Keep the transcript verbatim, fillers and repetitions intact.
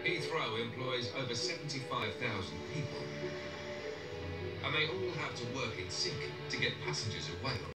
Heathrow employs over seventy-five thousand people, and they all have to work in sync to get passengers away on